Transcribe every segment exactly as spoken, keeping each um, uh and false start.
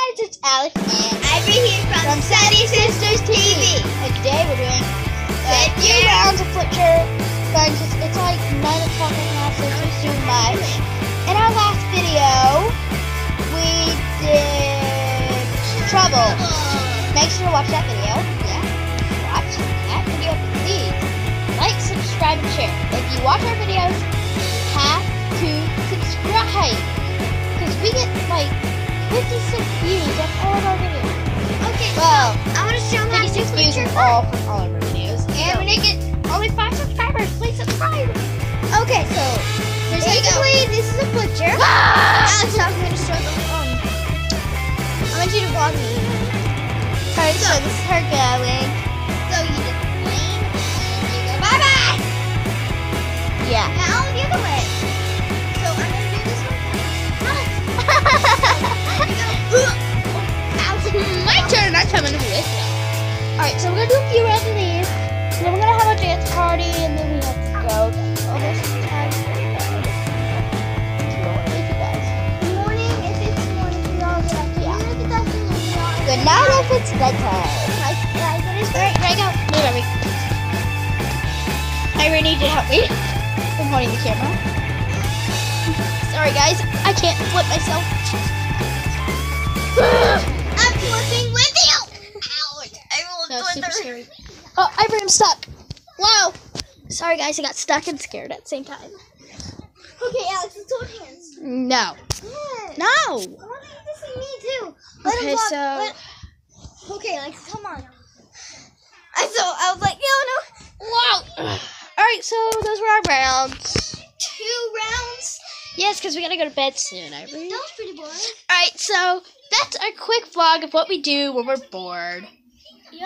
guys, it's Alex and Ivory here from, from Sunny Sisters T V. And today we're doing uh, two rounds of flip chart. Guys, it's, it's like nine o'clock right now, so it's just too much. In our last video, we did Trouble. Make sure to watch that video. Yeah, watch that video, please. Like, subscribe, and share. If you watch our videos, you have to subscribe. Because we get like fifty-six views on all of our videos. Okay, well, so I want to show them how to do fifty-six flip views chart on all, from all of our videos. And So- we didn't get only five subscribers. Please subscribe. Okay, so Here's how you go. basically this is a flip chart. Ah! Alex, I'm going to show them. Um, I want you to vlog me. Alright, so this is her going. So you just lean and you go bye bye. Yeah. Now the other way. So I'm going to do this one. My turn. I'm coming with you. Alright, so we're gonna do a few rounds of these. And then we're gonna have a dance party, and then we have to go. Almost time for you guys. With you guys. Morning, if it's morning, we all get up. Yeah. Even if it's afternoon, we all get Good up. night if it's bedtime. Like, like, what is Alright, here I go. Move Ivory. Ivory need to help me. I'm holding the camera. Sorry guys, I can't flip myself. I'm flipping with you. Ouch! I rolled That was super further. scary. Oh, Ivory, I'm stuck. Whoa. Sorry guys, I got stuck and scared at the same time. Okay, Alex, let's hold hands. No. Yes. No. I want you to see me too. Let Okay, him walk. so- Let... Okay, Alex, come on. I so I was like, no, no. Whoa. Alright, so those were our rounds. Two rounds. Yes, because we gotta go to bed soon, Ivory. That was pretty boring. Alright, so that's our quick vlog of what we do when we're bored. Yep.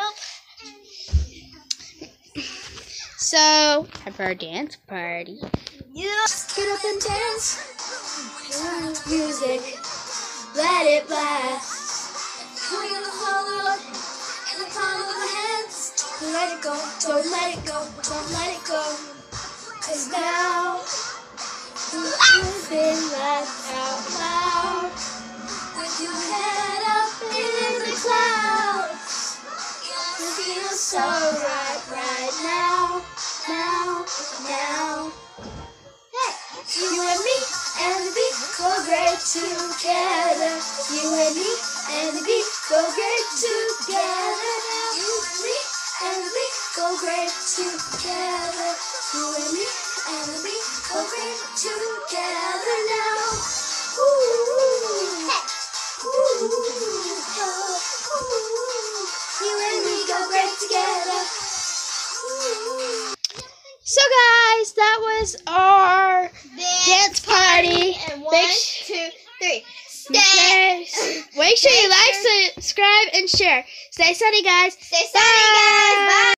So, time for our dance party. Yep. Get up and dance. Music. Let it blast. We're gonna hold on in the palm of our hands. Don't let it go. Don't let it go. Don't let it go. Cause now you've been left out loud. With your head up in the clouds. You feel so right, right now. Now, now. Hey, you and me and the beat go great together. You and me and the beat go great together. You and me and the beat go great together. You and me and the beat go great together now. Ooh, hey, ooh, oh, ooh. You and me go great together. Ooh. So guys, that was our dance party. And one, Make sh- two, three. Stay. Stay. Make sure you Stay like, subscribe, and share. Stay sunny, guys. Stay sunny, guys. Bye.